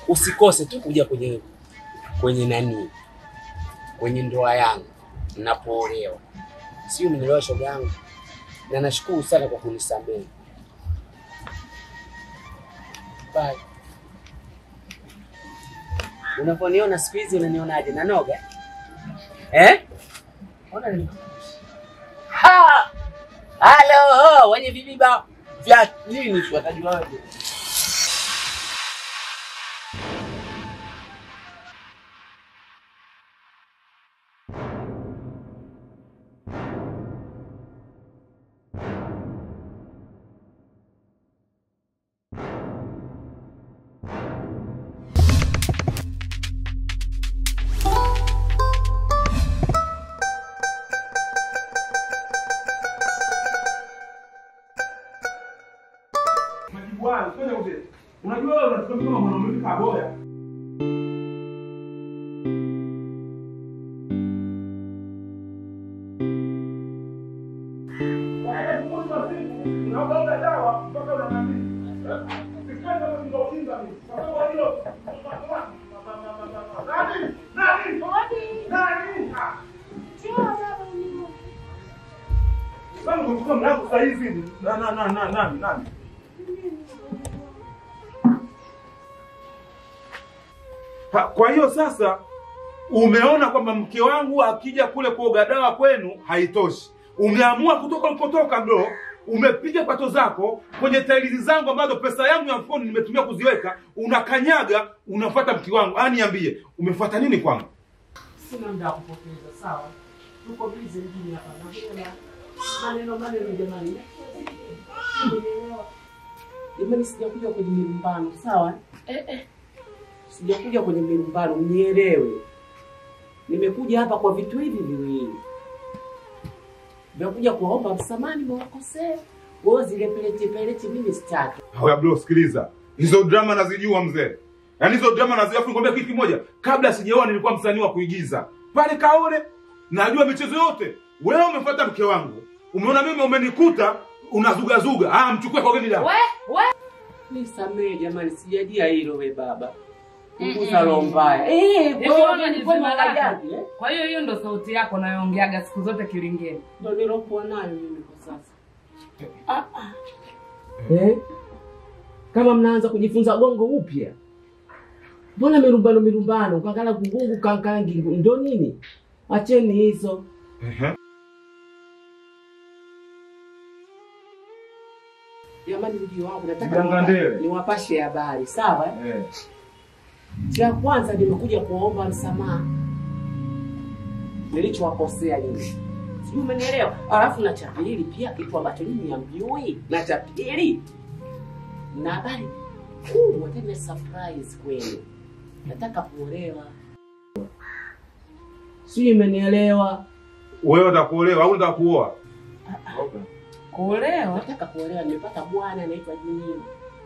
usikose tu kuja kwenye nani? Kwenye ndoa yangu ninapoolewa. Sio mnielewa shoga yangu. Na nashukuru sana kwa kunisamehe. Bye. Unaponiona siku hizi unanionaje? Nanoga? Ona nini? Ha! Halo, wenye vibiba vya nini watajuaje? Bwana, twende uje. Unajua wewe unachukua kama mwanaume kaboya. Unaomba dawa mpaka unanamini. Sikenda ndio ukinga mimi. Sababu hilo. Nani? Nani? Kama unachukua mlango sasa hivi. Nani? Kwa hiyo sasa umeona kwamba mke wangu akija kule kuoga dawa kwenu haitoshi. Umeamua kutoka ulipotoka bro, umepiga pato zako kwenye tailizi zangu ambazo pesa yangu ya mfukoni nimetumia kuziweka, unakanyaga, unafuata mke wangu. Niambie, umefuata nini kwangu? Sina muda kupoteza, sawa? Tuko busy mjini hapa. Na maneno jamani. Jamani sijakuja kwenye mirumbano, sawa? Sijakuja kwenye mirumbano, mnielewe. Nimekuja hapa kwa vitu hivi viwili. Nimekuja kuomba msamaha nimewakosea. Wewe zile peleti mimi sitaki. Haya bro, sikiliza. Hizo drama nazijua mzee. Yaani hizo drama naziafu nikwambia kitu kimoja. Kabla sijaoa nilikuwa msanii wa kuigiza. Pale Kaole najua michezo yote. Wewe umefuata mke wangu. Umeona mimi umenikuta unazuga. Mchukue kwa gani dawa. We. Nisamehe jamani, sijajia hilo we baba. Kukuza roho mbaya. Kwa hiyo hiyo ndo sauti yako nayoongeaga siku zote kilingeni. Ndio nilokuwa nayo mimi kwa sasa. Kama mnaanza kujifunza gongo upya. Mbona mirumbano kakala kugungu kankangi ndo nini? Acheni hizo. Jamani mji wangu nataka niwapashe habari, sawa? Cha kwanza nimekuja kuomba msamaha. Nilichowakosea nyinyi. Sijui umenielewa? Alafu na cha pili pia kitu ambacho nyinyi hamjui. Na cha pili na habari kubwa tena surprise kwenu. Nataka kuolewa. Sijui umenielewa? Wewe utakuolewa au unataka kuoa? Okay. Kuolewa? Nataka kuolewa, nimepata bwana anaitwa Junior.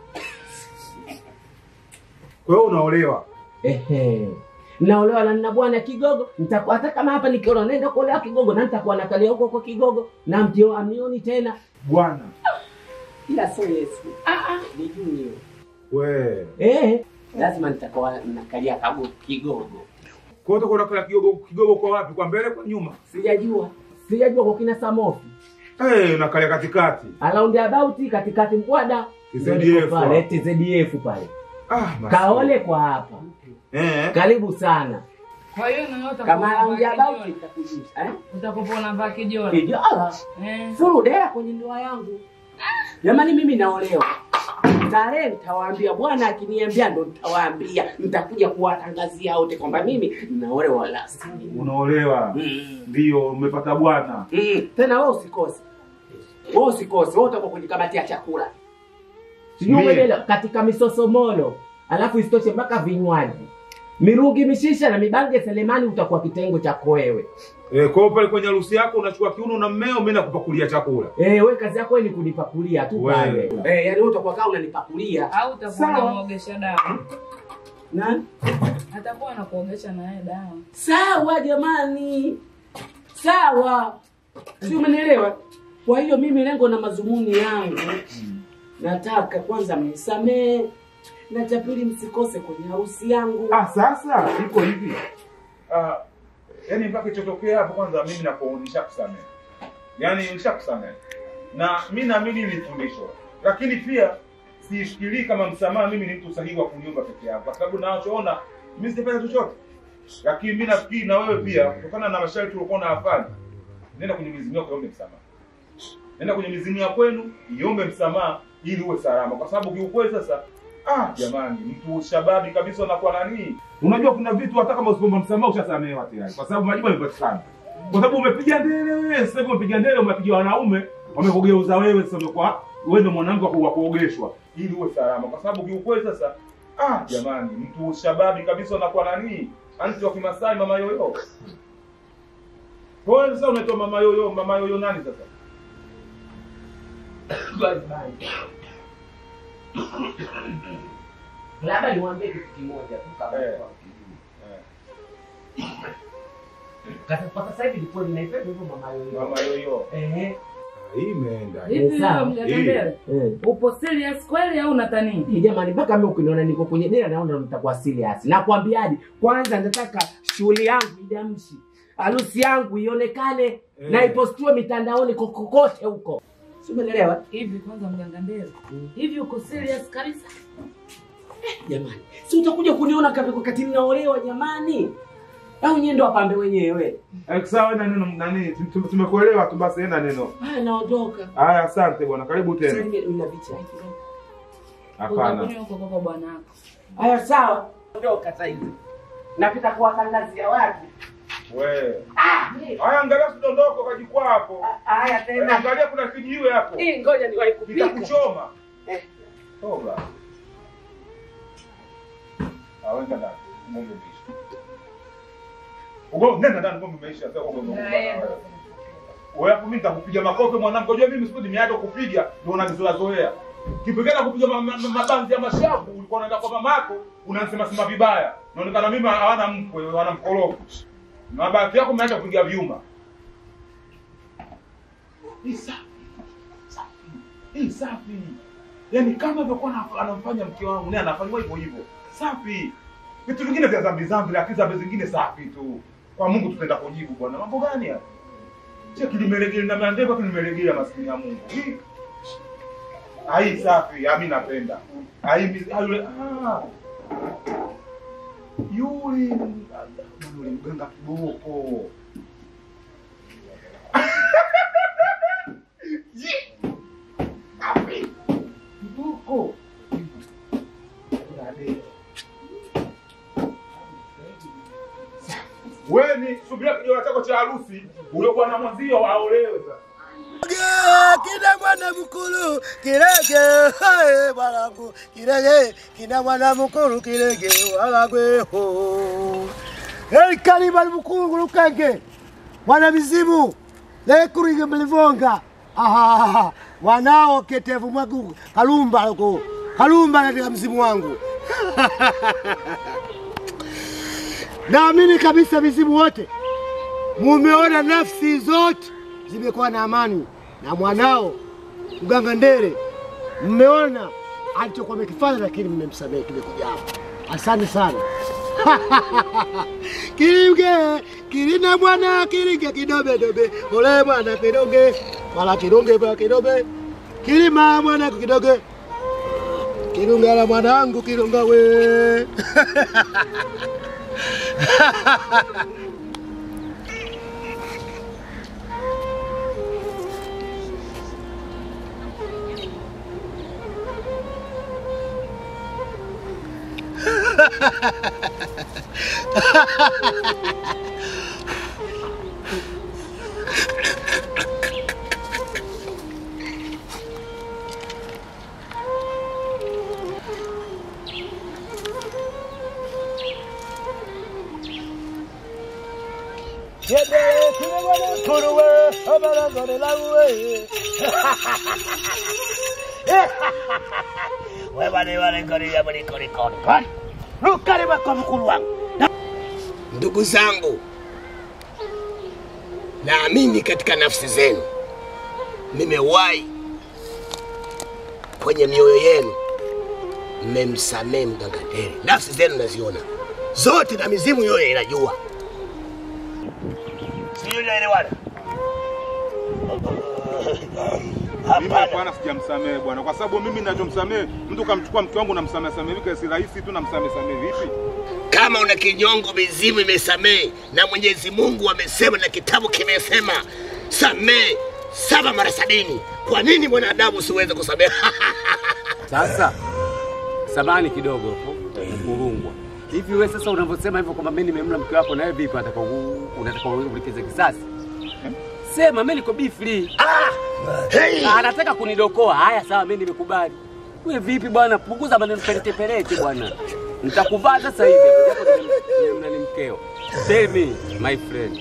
Kwa hiyo unaolewa? Naolewa na nina bwana Kigogo. Hata kama hapa nikiolewa naenda kuolewa Kigogo na nitakuwa nakalia huko kwa Kigogo na mtio amioni tena. Bwana. Ila sio Yesu. Ni Junior. We. Lazima nitakuwa nakalia Kigogo. Kwa hiyo utakuwa Kigogo kwa wapi? Kwa mbele kwa nyuma? Sijajua kwa kina Samofi. Unakalia katikati. Around about katikati mkwada. ZDF pale. Kaole kwa hapa. Karibu sana. Kwa hiyo unaota kama around about itakujuza. Utakupona vaa kijora. Kijora. Furudea kwenye ndoa yangu. Jamani mimi naolewa. Tarehe nitawaambia, bwana akiniambia ndo nitawaambia. Nitakuja kuwatangazia wote kwamba mimi naolewa last. Unaolewa. Ndio umepata bwana. Tena wewe usikose. Wewe utakuwa kwenye kamati ya chakula. Sijui umeelewa katika misosomolo. Alafu isitoshe mpaka vinywaji. Mirungi mishisha na mibange Selemani utakuwa kitengo chako wewe. Kwa pale kwenye harusi yako unachukua kiuno na mmeo mimi nakupakulia chakula. Wewe kazi yako ni kunipakulia tu pale. Yaani wewe utakuwa kama unanipakulia. Au utakuwa unaogesha dawa. Nani? Atakuwa anakuogesha na yeye dawa. Sawa jamani. Sawa. Sio umenielewa? Kwa hiyo mimi lengo na mazumuni yangu nataka kwanza mnisamee. Na cha pili msikose kwenye harusi yangu. Sasa iko hivi. Yaani mpaka kichotokea hapo kwanza mimi nakuonyesha kusamehe. Yaani nishakusamehe. Na mimi naamini ni fundisho. Lakini pia sifikiri kama msamaha mimi ni mtu sahihi wa kuniomba peke yangu. Kwa sababu ninachoona mimi sitafanya chochote. Lakini mimi nafikiri na wewe pia kutokana na masharti uliokuwa unayafanya. Nenda kwenye mizimu yako uombe msamaha. Nenda kwenye mizimu ya kwenu, iombe msamaha ili uwe salama. Kwa sababu kiukweli sasa jamani, mtu shababi kabisa anakuwa nani? Unajua kuna vitu hata kama usipomba msamaha ushasamehewa tayari. Kwa sababu majibu yamepatikana. Kwa sababu umepiga ndele wewe, sasa hivi umepiga ndele, umepiga wanaume, wamekugeuza wewe sasa umekuwa wewe ndio mwanamke wa kuogeshwa ili uwe salama. Kwa sababu kiukweli sasa jamani, mtu shababi kabisa anakuwa nani? Anti wa Kimasai mama yoyo. Kwa sasa unaitwa mama yoyo nani sasa? Labda niwaambie kitu kimoja tu kama kwa sasa hivi nilikuwa ninaipenda hivyo mama yoyo. Hii imeenda. Hivi mgandele. Upo serious kweli au unatania? Jamani mpaka mimi ukiniona niko kwenye dera naona nitakuwa serious. Nakwambiaje? Kwanza nataka shughuli yangu idamshi. Harusi yangu ionekane na ipostiwe mitandaoni kokote huko. Si umeelewa? Hivi kwanza mgandele. Hivi uko serious kabisa? Jamani, si utakuja kuniona wakati ninaolewa jamani? Au nyie ndo wapambe wenyewe? Sawa na neno nani? Tumekuelewa tu basi enda neno. Naondoka. Haya asante bwana. Karibu tena. Sasa nina vicha hiki. Hapana. Uko kwa bwana wako. Haya sawa. Ondoka sasa hivi. Napita kuwatangazia watu. Wewe. Haya angalia sidondoko kwa jikwaa hapo. Haya tena. Angalia kuna kijiwe hapo. Ngoja niwahi kupika. Nitakuchoma. Toba. Wenda ndani. Mungu mbishi. Nenda ndani ngombe imeisha sasa kwa ngombe. Wewe hapo mimi nitakupiga makofi mwanangu. Unajua mimi sikuwa nimeacha kupiga ndio unanizoea. Kipekea kupiga mabanzi ya mashavu ulikuwa unaenda kwa mamako unasema sema vibaya. Naonekana mimi hawana mkwe, wana mkorogo. Na baadhi yako mmeacha kupiga vyuma. Hii safi. Yaani kama alivyokuwa anamfanya mke wangu naye anafanywa hivyo hivyo. Safi. Vitu vingine vya zambi lakini zambi zingine safi tu. Kwa Mungu tutaenda kujibu bwana. Mambo gani haya? Sio kilimelegea na mandeko kilimelegea maskini ya Mungu. Hii safi, mimi napenda. Yule mganga kiboko. Kiboko. Wewe ni subira kijola chako cha harusi, uliokuwa na mwenzio aolewe sasa. Kina mwana mkulu kirege balangu kirege kina mwana mkulu kirege walagwe ho kaliba mkulu lukenge mwana mizimu lekuringe mlivonga wanao ketevu mwagu kalumba katika mzimu wangu. Naamini kabisa mizimu wote mumeona nafsi zote zimekuwa na amani na mwanao mganga Ndere mmeona alichokuwa amekifanya, lakini mmemsamehe kimekuja hapa. Asante sana. Kiringe kirina mwana kiringe kidobe dobe ole mwana kidoge wala kironge ba kidobe kilima mwana kidoge kirunga la mwanangu kirunga we. Ndugu zangu, naamini katika nafsi zenu, nimewahi kwenye mioyo yenu mmemsamehe mganga Ndere. Nafsi zenu naziona zote na mizimu yote inajua. Sio inaelewana? Mimi bwana sijamsamehe bwana, kwa sababu mimi ninachomsamehe mtu kamchukua mke wangu namsamehe vipi? Si rahisi tu namsamehe vipi? Kama una kinyongo mizimu imesamehe na Mwenyezi Mungu amesema na kitabu kimesema samehe 7 mara 70. Kwa nini mwanadamu usiweze kusamehe? Sasa samani kidogo hapo kurungwa. Hivi wewe sasa unavyosema hivyo kwamba mimi nimemla mke wako na wewe vipi unataka ulipize kisasi? Sema mimi niko bifli. Hey! Anataka kunidokoa. Haya sawa mimi nimekubali. Wewe vipi bwana? Punguza maneno pelete bwana. Nitakuvaa sasa hivi hapo japo ni mkeo. Tell me my friend.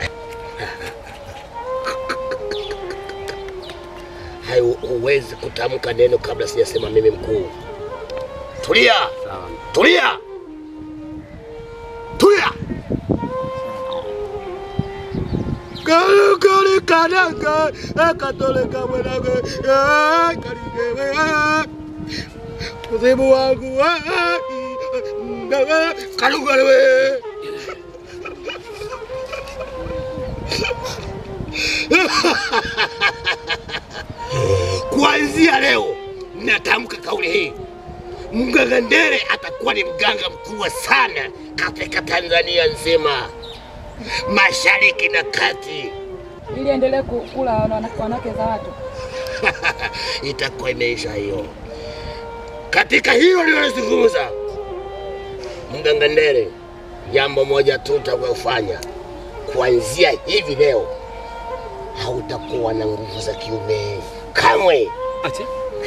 Huwezi kutamka neno kabla sijasema mimi mkuu. Tulia. Sawa. Tulia. Tulia. Kali kananga akatoleka mwanangu kaligewe kuzimu wangu kalungalewe. Kuanzia leo natamka kauli hii, mganga Ndere atakuwa ni mganga mkubwa sana katika Tanzania nzima, mashariki na kati. Ili endelee kula wanawake za watu. Itakuwa imeisha hiyo. Katika hilo nilozungumza, mganga Ndere, jambo moja tu utakayofanya kuanzia hivi leo, hautakuwa na nguvu za kiume kamwe. Acha.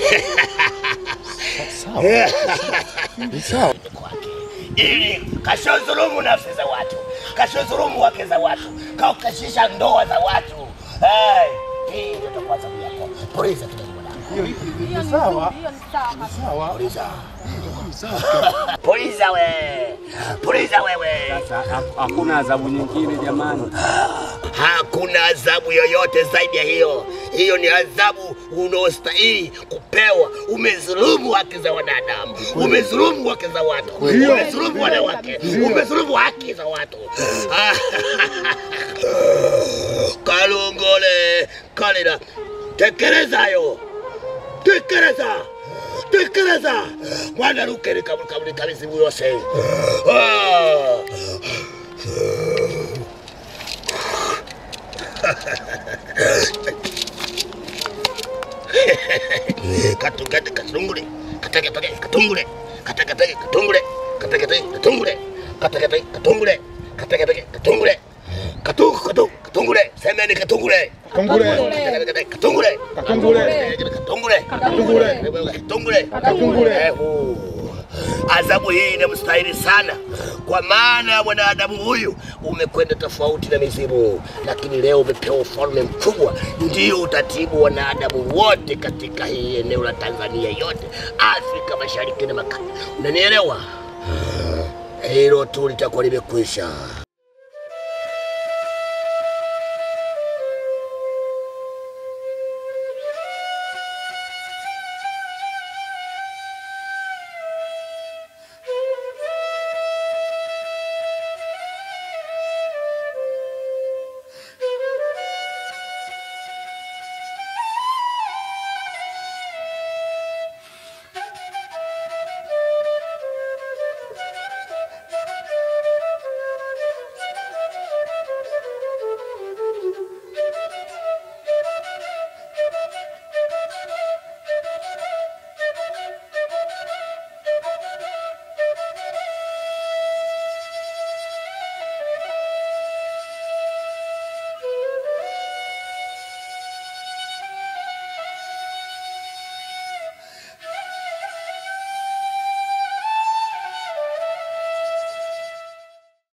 Sawa. Sawa. Ili kashozulumu nafsi za watu, kashozulumu wake za watu, kaukashisha ndoa za watu. Hii ndio itakuwa sababu yako. Polisi tunamwona. Hiyo ni sawa. Sawa. Polisi. Polisi wewe. Polisi wewe. Sasa hakuna adhabu nyingine jamani. Hakuna adhabu yoyote zaidi ya hiyo. Hiyo ni adhabu unaostahili kupewa. Umezulumu haki za wanadamu, umezulumu haki za watu, umezulumu wanawake, umezulumu haki za watu. Kalungole, kalina, tekeleza hayo. Tekeleza. Mwana rukeri kaburi kabisi yose. Katungule. Semeni katungule. Adhabu hii inamstahili sana, kwa maana mwanadamu huyu umekwenda tofauti na mizimu, lakini leo umepewa ufalme mkubwa, ndio utatibu wanadamu wote katika hii eneo la Tanzania yote, Afrika Mashariki na Makati. Unanielewa? Hilo tu litakuwa limekwisha.